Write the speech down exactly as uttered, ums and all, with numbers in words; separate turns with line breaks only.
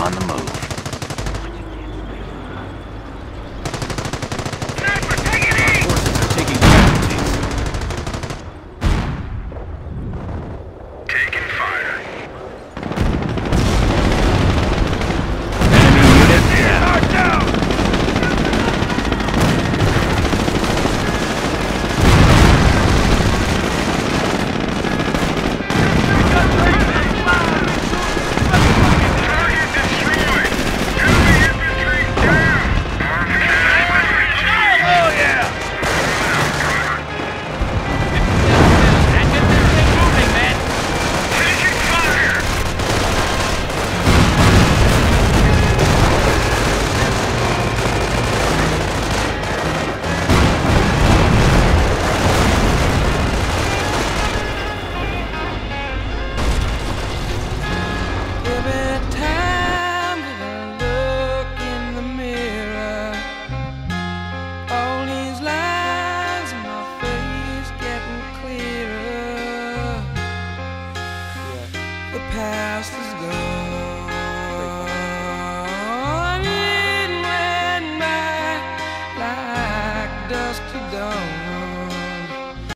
on the move. Forces are taking casualties.
Taking fire.
Enemy unit down.
down! Target destroyed! Enemy infantry down! Oh yeah! Taking fire!
Every time that I look in the mirror, all these lines in my face getting clearer. The past is